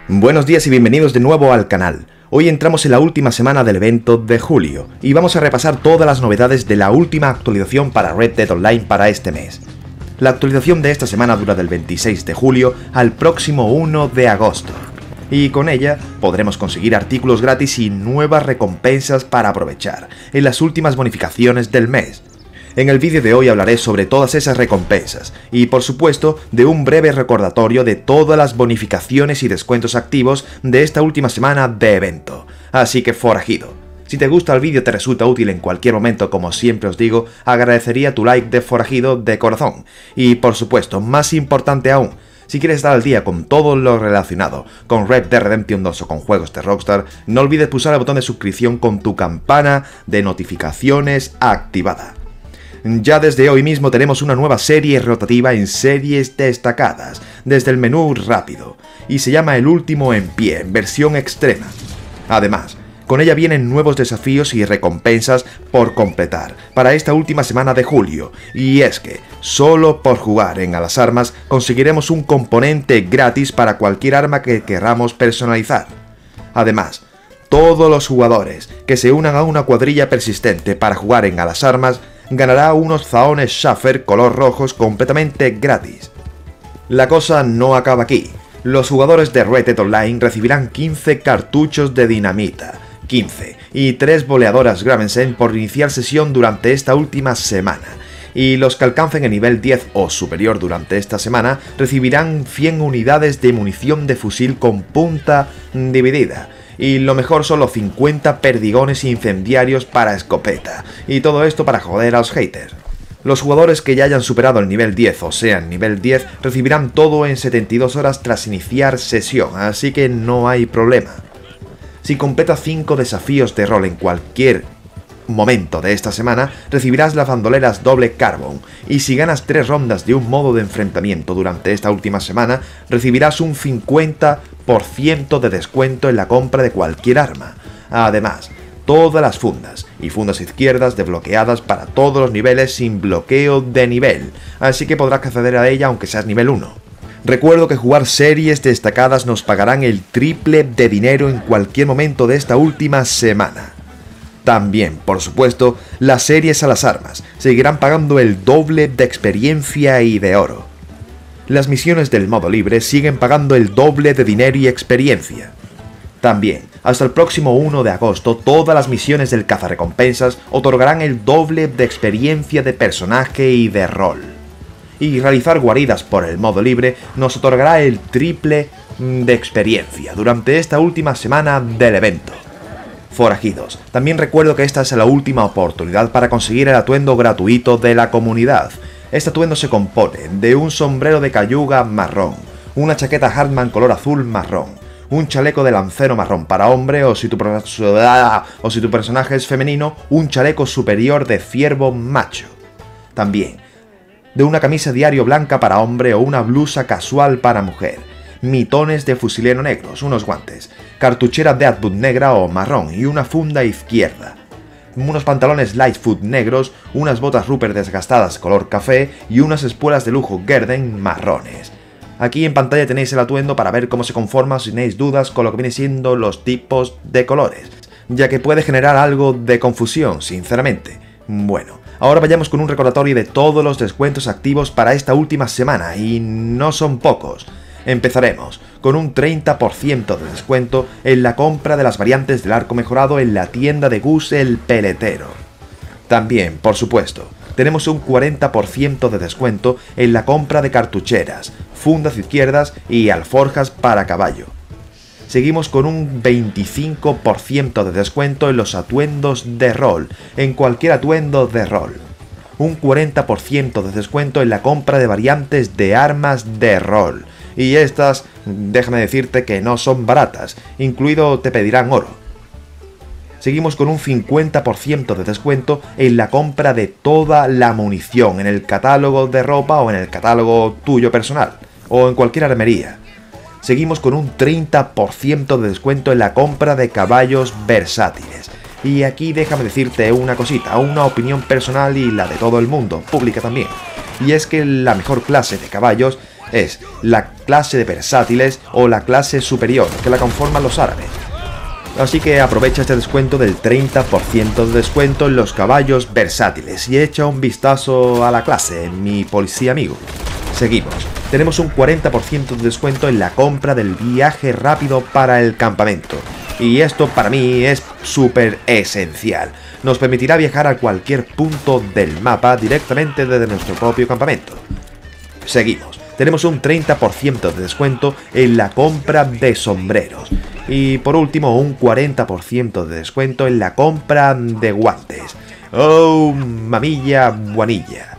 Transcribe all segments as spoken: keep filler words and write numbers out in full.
Buenos días y bienvenidos de nuevo al canal. Hoy entramos en la última semana del evento de julio y vamos a repasar todas las novedades de la última actualización para Red Dead Online para este mes. La actualización de esta semana dura del veintiséis de julio al próximo uno de agosto. Y con ella podremos conseguir artículos gratis y nuevas recompensas para aprovechar en las últimas bonificaciones del mes. En el vídeo de hoy hablaré sobre todas esas recompensas y por supuesto de un breve recordatorio de todas las bonificaciones y descuentos activos de esta última semana de evento. Así que forajido, si te gusta el vídeo, te resulta útil en cualquier momento, como siempre os digo, agradecería tu like de forajido de corazón. Y por supuesto, más importante aún, si quieres estar al día con todo lo relacionado con Red Dead Redemption dos o con juegos de Rockstar, no olvides pulsar el botón de suscripción con tu campana de notificaciones activada. Ya desde hoy mismo tenemos una nueva serie rotativa en series destacadas, desde el menú rápido, y se llama El Último en Pie, en versión extrema. Además, con ella vienen nuevos desafíos y recompensas por completar para esta última semana de julio, y es que, solo por jugar en A las Armas, conseguiremos un componente gratis para cualquier arma que queramos personalizar. Además, todos los jugadores que se unan a una cuadrilla persistente para jugar en A las Armas ganará unos zahones Schaffer color rojos completamente gratis. La cosa no acaba aquí. Los jugadores de Red Dead Online recibirán quince cartuchos de dinamita, quince y tres boleadoras Gravensen por iniciar sesión durante esta última semana. Y los que alcancen el nivel diez o superior durante esta semana recibirán cien unidades de munición de fusil con punta dividida. Y lo mejor son los cincuenta perdigones incendiarios para escopeta, y todo esto para joder a los haters. Los jugadores que ya hayan superado el nivel diez o sean nivel diez recibirán todo en setenta y dos horas tras iniciar sesión, así que no hay problema. Si completas cinco desafíos de rol en cualquier momento de esta semana, recibirás las bandoleras doble Carbon, y si ganas tres rondas de un modo de enfrentamiento durante esta última semana, recibirás un cincuenta por ciento de descuento en la compra de cualquier arma. Además, todas las fundas y fundas izquierdas desbloqueadas para todos los niveles sin bloqueo de nivel, así que podrás acceder a ella aunque seas nivel uno. Recuerdo que jugar series destacadas nos pagarán el triple de dinero en cualquier momento de esta última semana. También, por supuesto, las series A las Armas seguirán pagando el doble de experiencia y de oro. Las misiones del modo libre siguen pagando el doble de dinero y experiencia. También, hasta el próximo uno de agosto, todas las misiones del cazarrecompensas otorgarán el doble de experiencia de personaje y de rol. Y realizar guaridas por el modo libre nos otorgará el triple de experiencia durante esta última semana del evento. Forajidos, también recuerdo que esta es la última oportunidad para conseguir el atuendo gratuito de la comunidad. Este atuendo se compone de un sombrero de cayuga marrón, una chaqueta Hartman color azul marrón, un chaleco de lancero marrón para hombre o si tu, o si tu personaje es femenino, un chaleco superior de ciervo macho. También, de una camisa diario blanca para hombre o una blusa casual para mujer. Mitones de fusilero negros, unos guantes, cartuchera Deadwood negra o marrón y una funda izquierda, unos pantalones Lightfoot negros, unas botas Rupert desgastadas color café y unas espuelas de lujo Guerden marrones. Aquí en pantalla tenéis el atuendo para ver cómo se conforma si tenéis dudas con lo que viene siendo los tipos de colores, ya que puede generar algo de confusión, sinceramente. Bueno, ahora vayamos con un recordatorio de todos los descuentos activos para esta última semana, y no son pocos. Empezaremos con un treinta por ciento de descuento en la compra de las variantes del arco mejorado en la tienda de Gus el Peletero. También, por supuesto, tenemos un cuarenta por ciento de descuento en la compra de cartucheras, fundas izquierdas y alforjas para caballo. Seguimos con un veinticinco por ciento de descuento en los atuendos de rol, en cualquier atuendo de rol. Un cuarenta por ciento de descuento en la compra de variantes de armas de rol. Y estas, déjame decirte que no son baratas, incluido te pedirán oro. Seguimos con un cincuenta por ciento de descuento en la compra de toda la munición en el catálogo de ropa o en el catálogo tuyo personal, o en cualquier armería. Seguimos con un treinta por ciento de descuento en la compra de caballos versátiles. Y aquí déjame decirte una cosita, una opinión personal y la de todo el mundo, pública también. Y es que la mejor clase de caballos Es la clase de versátiles o la clase superior que la conforman los árabes. Así que aprovecha este descuento del treinta por ciento de descuento en los caballos versátiles y echa un vistazo a la clase, mi policía amigo. Seguimos. Tenemos un cuarenta por ciento de descuento en la compra del viaje rápido para el campamento. Y esto para mí es súper esencial. Nos permitirá viajar a cualquier punto del mapa directamente desde nuestro propio campamento. Seguimos. Tenemos un treinta por ciento de descuento en la compra de sombreros. Y por último, un cuarenta por ciento de descuento en la compra de guantes. ¡Oh, mamilla guanilla!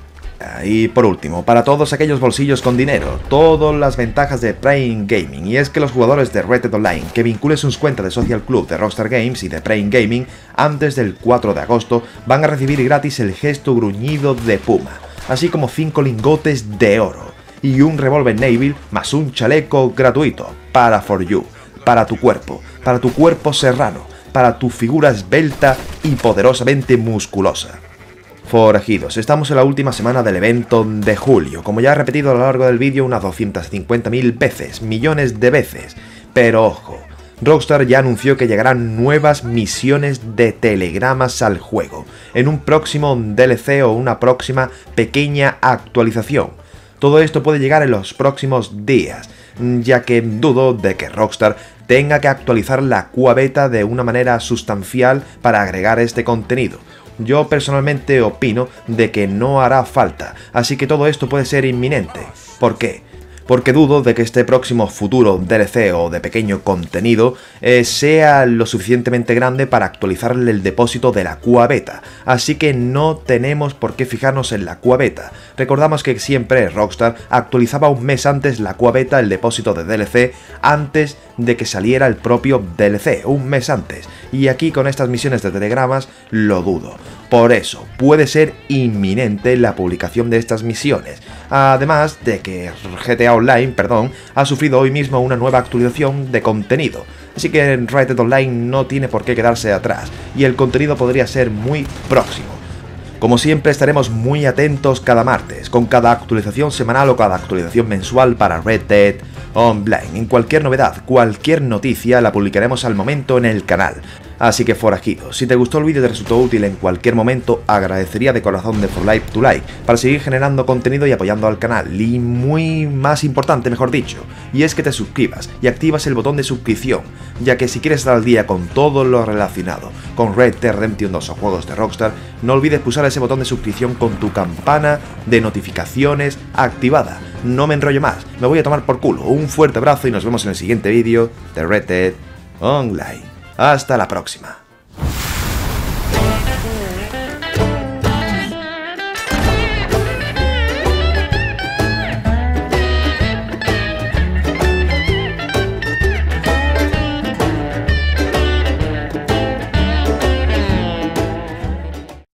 Y por último, para todos aquellos bolsillos con dinero, todas las ventajas de Prime Gaming, y es que los jugadores de Red Dead Online que vinculen sus cuentas de Social Club de Rockstar Games y de Prime Gaming antes del cuatro de agosto van a recibir gratis el gesto gruñido de Puma, así como cinco lingotes de oro y un revólver Navy más un chaleco gratuito para For You, para tu cuerpo, para tu cuerpo serrano, para tu figura esbelta y poderosamente musculosa. Forajidos, estamos en la última semana del evento de julio, como ya he repetido a lo largo del vídeo unas doscientas cincuenta mil veces, millones de veces, pero ojo, Rockstar ya anunció que llegarán nuevas misiones de telegramas al juego, en un próximo D L C o una próxima pequeña actualización. Todo esto puede llegar en los próximos días, ya que dudo de que Rockstar tenga que actualizar la Q A beta de una manera sustancial para agregar este contenido. Yo personalmente opino de que no hará falta, así que todo esto puede ser inminente. ¿Por qué? Porque dudo de que este próximo futuro D L C o de pequeño contenido eh, sea lo suficientemente grande para actualizarle el depósito de la Q A beta, así que no tenemos por qué fijarnos en la Q A beta. Recordamos que siempre Rockstar actualizaba un mes antes la Q A beta, el depósito de D L C, antes de que saliera el propio D L C, un mes antes, y aquí con estas misiones de telegramas lo dudo. Por eso, puede ser inminente la publicación de estas misiones, además de que G T A Online, perdón, ha sufrido hoy mismo una nueva actualización de contenido, así que Red Dead Online no tiene por qué quedarse atrás, y el contenido podría ser muy próximo. Como siempre estaremos muy atentos cada martes, con cada actualización semanal o cada actualización mensual para Red Dead Online. En cualquier novedad, cualquier noticia la publicaremos al momento en el canal. Así que forajidos, si te gustó el vídeo y te resultó útil en cualquier momento, agradecería de corazón de For Life to Like para seguir generando contenido y apoyando al canal. Y muy más importante, mejor dicho, y es que te suscribas y activas el botón de suscripción, ya que si quieres estar al día con todo lo relacionado con Red Dead Redemption dos o juegos de Rockstar, no olvides pulsar ese botón de suscripción con tu campana de notificaciones activada. No me enrollo más, me voy a tomar por culo. Un fuerte abrazo y nos vemos en el siguiente vídeo de Red Dead Online. Hasta la próxima.